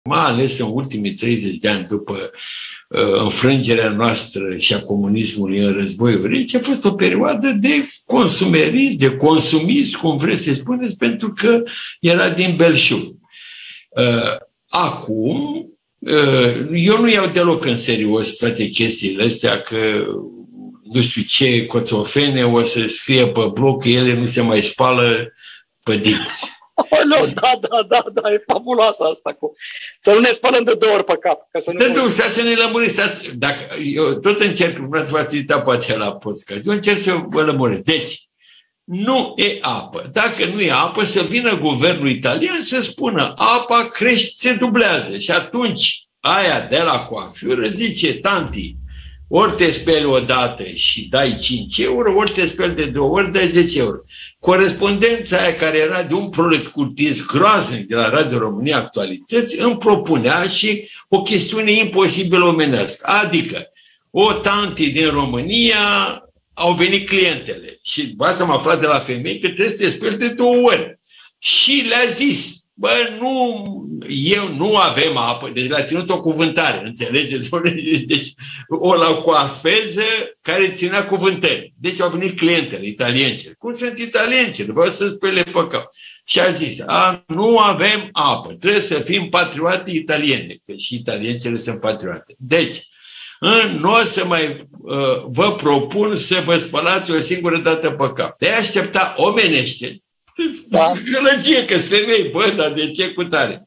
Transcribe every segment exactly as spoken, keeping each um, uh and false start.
mai ales în ultimii treizeci de ani după uh, înfrângerea noastră și a comunismului în războiul rece, a fost o perioadă de consumerism, de consumism, cum vreți să spuneți, pentru că era din belșug. Uh, acum, uh, eu nu iau deloc în serios toate chestiile astea, că nu știu ce coțofene o să fie pe bloc, că ele nu se mai spală pe dinți. Oh, nu, da, da, da, da, e fabuloasă asta cu... Să nu ne spălăm de două ori pe cap. Ca să nu... Da, nu, stați să ne lămuriți. Stați, dacă, eu tot încerc, vreau să v-ați uitat poate la podcast, eu încerc să vă lămuresc. Deci, nu e apă. Dacă nu e apă, să vină guvernul italian să spună apa crește, se dublează. Și atunci aia de la coafură zice, tanti, ori te speli o dată și dai cinci euro, ori te speli de două ori, dai zece euro. Corespondența aia care era de un proletcultism groaznic de la Radio România Actualități îmi propunea și o chestiune imposibil omenească. Adică, o tanti din România au venit clientele și ba să am aflat de la femei că trebuie să te speli de două ori. Și le-a zis, bă, nu, eu nu avem apă, deci le-a ținut o cuvântare, înțelegeți? Deci o la coafeză care ținea cuvântări. Deci au venit clientele, italience. Cum sunt italience? Vreau să spele pe cap. Și a zis, a, nu avem apă, trebuie să fim patriote italiene, că și italiencele sunt patriote. Deci, nu o să mai uh, vă propun să vă spălați o singură dată pe cap. De-aia aștepta omenește, da. Gălăgie, că femei, bă, dar de ce cu tare?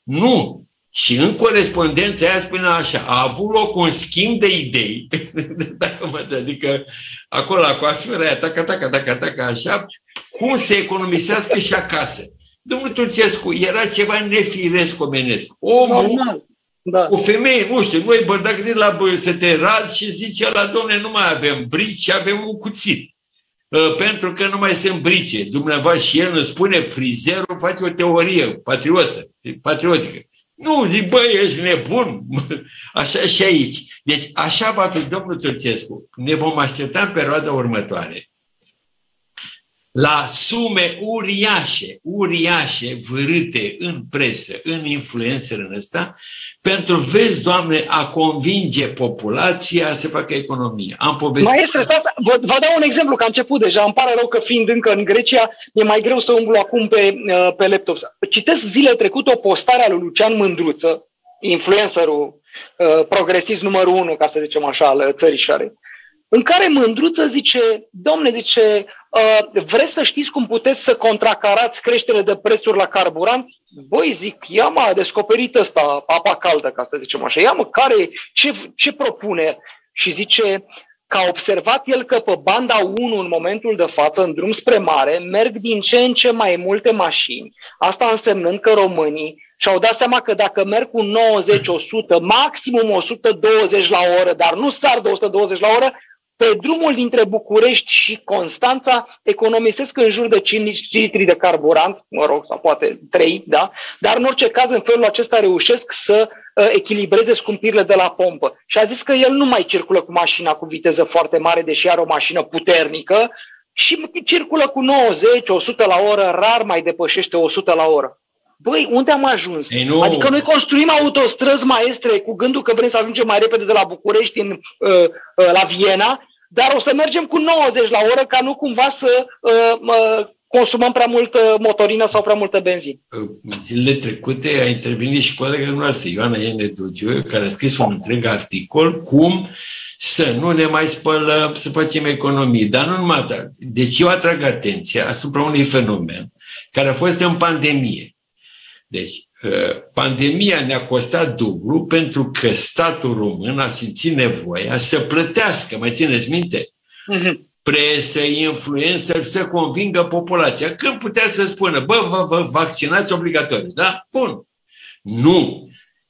Nu. Și în corespondența aia spune așa, a avut loc un schimb de idei, dacă mă, adică acolo la coafură aia, taca, taca, taca, taca, așa, cum să economisească și acasă. Domnul Turțescu, era ceva nefiresc omenesc. Omul, normal. Da. O femeie, nu știu, noi, bă, dacă de la bă, să te razi și zice la domne, nu mai avem brici, avem un cuțit. Pentru că nu mai sunt brice. Dumneavoastră și el îmi spune, frizerul face o teorie patriotă, patriotică. Nu, zic, băi, ești nebun. Așa și aici. Deci așa va fi domnul Turțescu. Ne vom aștepta în perioada următoare la sume uriașe, uriașe, vârâte în presă, în influencer în ăsta, pentru, vezi, Doamne, a convinge populația să facă economie. Am povestit... Maestre, stați, vă, vă dau un exemplu, că am început deja, îmi pare rău că fiind încă în Grecia, e mai greu să umblu acum pe, pe laptop. Citesc zilele trecute o postare a lui Lucian Mândruță, influencerul uh, progresist numărul unu, ca să zicem așa, al țărișoarei, în care Mândruță zice, domne, zice, uh, vreți să știți cum puteți să contracarați creșterea de prețuri la carburanți? Băi, zic, ia mă, a descoperit ăsta, apa caldă, ca să zicem așa, ia mă, care, ce, ce propune? Și zice că a observat el că pe banda unu, în momentul de față, în drum spre mare, merg din ce în ce mai multe mașini. Asta însemnând că românii și-au dat seama că dacă merg cu nouăzeci, o sută, maximum o sută douăzeci la oră, dar nu sar de o sută douăzeci la oră, pe drumul dintre București și Constanța economisesc în jur de cinci litri de carburant, mă rog, sau poate trei, da? Dar în orice caz, în felul acesta reușesc să uh, echilibreze scumpirile de la pompă. Și a zis că el nu mai circulă cu mașina cu viteză foarte mare, deși are o mașină puternică, și circulă cu nouăzeci, o sută la oră, rar mai depășește o sută la oră. Băi, unde am ajuns? Ei, nu. Adică noi construim autostrăzi, maestre, cu gândul că vrem să ajungem mai repede de la București în, uh, uh, la Viena, dar o să mergem cu nouăzeci la oră ca nu cumva să uh, uh, consumăm prea multă motorină sau prea multă benzină. Zilele trecute a intervenit și colega noastră, Ioana Iene Dugiu, care a scris un întreg articol cum să nu ne mai spălăm, să facem economii. Dar nu numai atât. Deci eu atrag atenția asupra unui fenomen care a fost în pandemie. Deci, pandemia ne-a costat dublu pentru că statul român a simțit nevoia să plătească, mai țineți minte, uh-huh. presă, influencer, să convingă populația. Când putea să spună, bă, vă, vă vaccinați obligatoriu, da? Bun. Nu.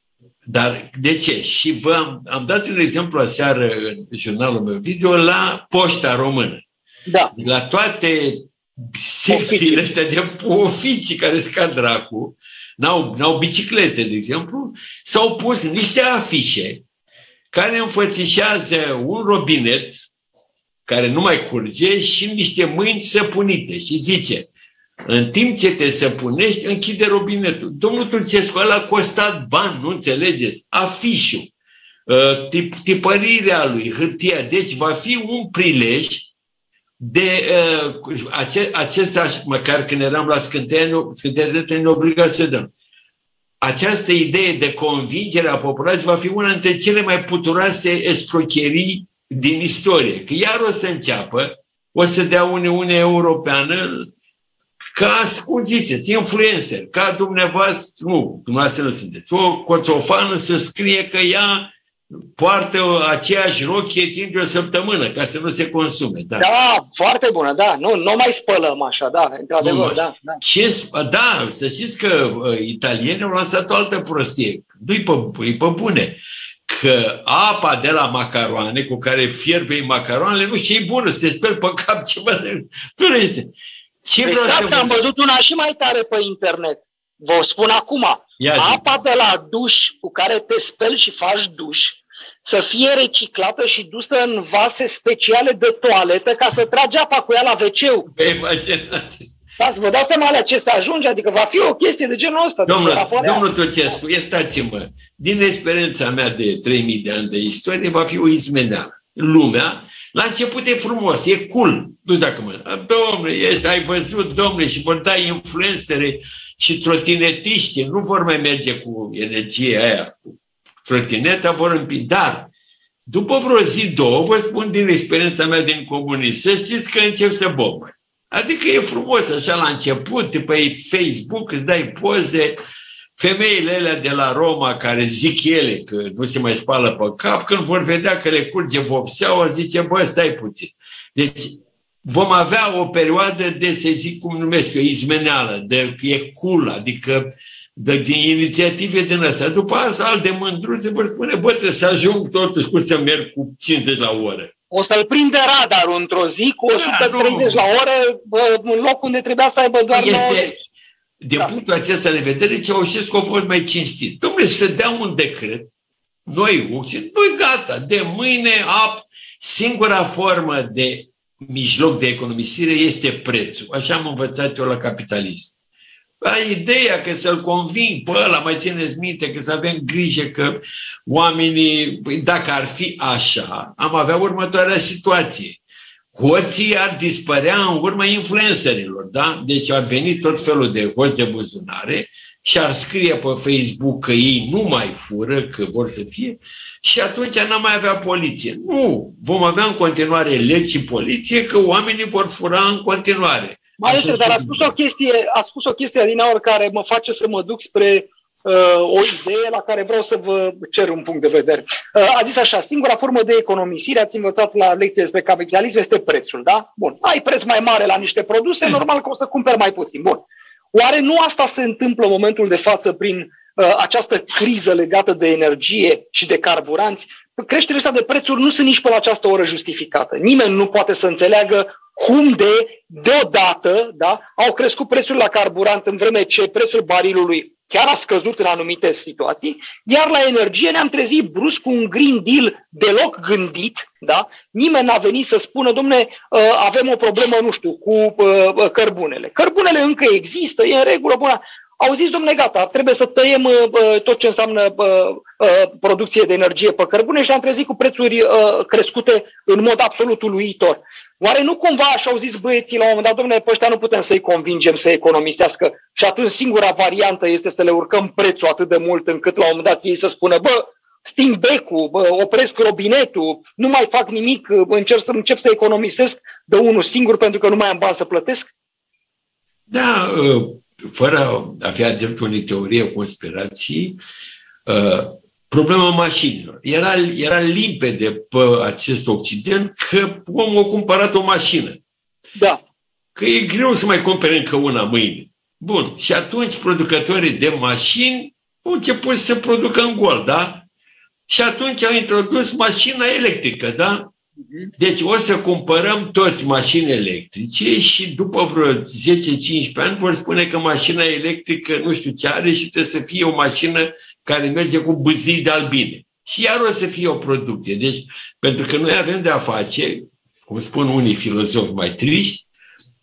Dar de ce? Și vă am, am dat un exemplu aseară în jurnalul meu video la Poșta Română. Da. La toate secțiile astea de oficii care scad dracu, N-au, n-au biciclete, de exemplu, s-au pus niște afișe care înfățișează un robinet care nu mai curge și niște mâini săpunite și zice În timp ce te săpunești, închide robinetul. Domnul Turcescu, ăla a costat bani, nu înțelegeți? Afișul, tip, tipărirea lui, hârtia. Deci va fi un prilej de uh, ace, acesta, măcar când eram la Scânteia, Scânteia ne obliga să dăm. Această idee de convingere a populației va fi una dintre cele mai puturoase escrocherii din istorie. Că iar o să înceapă, o să dea Uniunea Europeană ca, cum ziceți, influencer, ca dumneavoastră, nu, dumneavoastră nu sunteți, o coțofană să scrie că ea poartă aceeași rochie timp de o săptămână, ca să nu se consume. Da, da, foarte bună, da. Nu, nu mai spălăm așa, da, într-adevăr, da, da. Ce, da, să știți că uh, italienii au lansat o altă prostie. Nu-i pe, e pe bune. Că apa de la macaroane, cu care fierbe macaroanele, nu știu, e bună, să te speli pe cap ceva de... Nu este. Ce deci, vreau să am văzut una și mai tare pe internet. Vă spun acum, Ia apa zi. de la duș cu care te speli și faci duș, să fie reciclată și dusă în vase speciale de toaletă ca să tragi apa cu ea la ve ce-ul. Da, să vă dați seama la ce se ajunge, adică va fi o chestie de genul ăsta. Domnul, domnul Turcescu, iertați-mă, din experiența mea de trei mii de ani de istorie, va fi o izmeneală. Lumea, la început e frumos, e cool. Nu știu dacă mă... Domnule, ești, ai văzut, domnule, și vor da influencere și trotinetiști, nu vor mai merge cu energia aia, cu trotineta, vor împinge. Dar, după vreo zi, două, vă spun din experiența mea din comunism, să știți că încep să bombă. Adică e frumos așa la început, pe Facebook îți dai poze, femeile alea de la Roma care zic ele că nu se mai spală pe cap, când vor vedea că le curge vopseaua, zice, bă, stai puțin. Deci vom avea o perioadă de, să zic cum numesc eu, izmeneală, de e cool, adică de, din inițiative din astea. După asta, al de mândruțe vor spune, bă, trebuie să ajung totuși cu să merg cu cincizeci la oră. O să-l prinde radarul într-o zi cu o sută treizeci da, la oră, bă, în loc unde trebuia să aibă doar este, nouăzeci. Din da. punctul acesta de vedere, Ceaușescu a fost mai cinstit. Dom'le, să dea un decret, noi, noi gata, de mâine, ap, singura formă de mijloc de economisire este prețul. Așa am învățat eu la capitalism. Ideea că să-l conving pe ăla, mai țineți minte, că să avem grijă că oamenii, dacă ar fi așa, am avea următoarea situație. Hoții ar dispărea în urma influencerilor, da? Deci ar veni tot felul de hoți de buzunare și ar scrie pe Facebook că ei nu mai fură, că vor să fie, și atunci n-am mai avea poliție. Nu, vom avea în continuare legi și poliție, că oamenii vor fura în continuare. Maestre, dar a spus o chestie, a spus o chestie adineauri care mă face să mă duc spre uh, o idee la care vreau să vă cer un punct de vedere. Uh, a zis așa, singura formă de economisire, ați învățat la lecție despre capitalism, este prețul, da? Bun. Ai preț mai mare la niște produse, normal că o să cumperi mai puțin. Bun. Oare nu asta se întâmplă în momentul de față prin uh, această criză legată de energie și de carburanți? Creșterile astea de prețuri nu sunt nici pe la această oră justificată. Nimeni nu poate să înțeleagă cum de, deodată, da, au crescut prețul la carburant în vreme ce prețul barilului chiar a scăzut în anumite situații, iar la energie ne-am trezit brusc cu un Green Deal deloc gândit, da? Nimeni n-a venit să spună, domne, avem o problemă, nu știu, cu cărbunele. Cărbunele încă există, e în regulă, bună. Au zis, domne, gata, trebuie să tăiem uh, tot ce înseamnă uh, uh, producție de energie pe cărbune și am trezit cu prețuri uh, crescute în mod absolut uluitor. Oare nu cumva așa au zis băieții la un moment dat, domne, pe ăștia nu putem să-i convingem să economisească și atunci singura variantă este să le urcăm prețul atât de mult încât la un moment dat ei să spună, bă, sting becul, bă, opresc robinetul, nu mai fac nimic, încerc să încep să economisesc de unul singur pentru că nu mai am bani să plătesc? Da, uh... fără a fi adeptul unei teorie conspirații, problema mașinilor. Era, era limpede pe acest Occident că omul a cumpărat o mașină. Da. Că e greu să mai cumpere încă una mâine. Bun. Și atunci producătorii de mașini au început să producă în gol, da? Și atunci au introdus mașina electrică, da? Deci o să cumpărăm toți mașini electrice și după vreo zece cincisprezece ani vor spune că mașina electrică nu știu ce are și trebuie să fie o mașină care merge cu bâzii de albine. Și iar o să fie o producție. Deci, pentru că noi avem de a face, cum spun unii filozofi mai triști,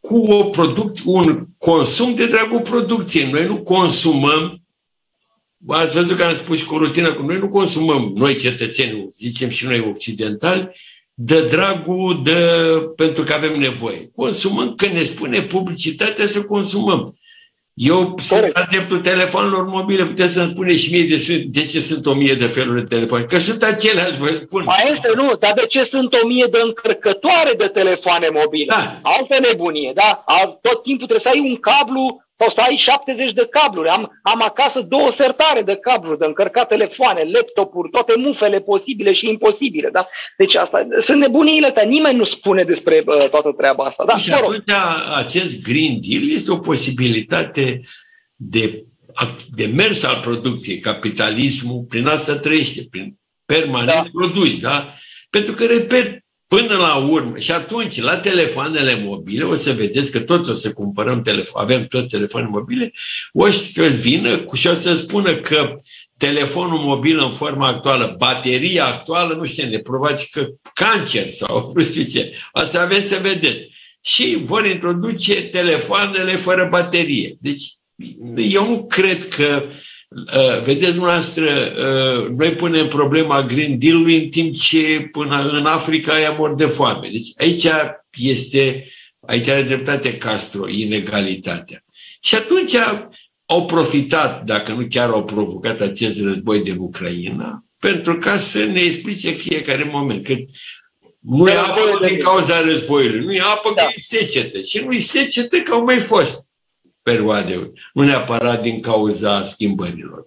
cu o producție, un consum de dragul producției. Noi nu consumăm, ați văzut că am spus și cu rutina, că noi nu consumăm, noi cetățenii, zicem și noi occidentali, de dragul, de, pentru că avem nevoie. Consumăm, când ne spune publicitatea să consumăm. Eu Corect. sunt adeptul telefonelor mobile, puteți să-mi spuneți și mie de, de ce sunt o mie de feluri de telefon. Că sunt aceleași, vă spun. Mai este, nu, dar de ce sunt o mie de încărcătoare de telefoane mobile? Da. Altă nebunie, da? Tot timpul trebuie să ai un cablu sau să ai șaptezeci de cabluri. Am, am acasă două sertare de cabluri de încărcat telefoane, laptopuri, toate mufele posibile și imposibile. Da? Deci asta, sunt nebuniile astea. Nimeni nu spune despre uh, toată treaba asta. Da? Și atunci acest Green Deal este o posibilitate de, de mers al producției. Capitalismul prin asta trăiește, prin permanent da. produci. Da? Pentru că, repet, până la urmă, și atunci, la telefoanele mobile, o să vedeți că toți o să cumpărăm telefon, avem toți telefoane mobile, o să vină și o să spună că telefonul mobil în forma actuală, bateria actuală, nu știu, ne provoacă cancer sau nu știu ce. O să aveți să vedeți. Și vor introduce telefoanele fără baterie. Deci, eu nu cred că Uh, vedeți dumneavoastră, uh, noi punem problema Green Deal-ului în timp ce până în Africa ea mor de foame. Deci aici este, aici are dreptate Castro, inegalitatea. Și atunci au profitat, dacă nu chiar au provocat acest război din Ucraina, pentru ca să ne explice fiecare moment că nu e apă din cauza războiului, nu e apă că e secetă. Și nu e secetă că au mai fost perioade, nu neapărat din cauza schimbărilor.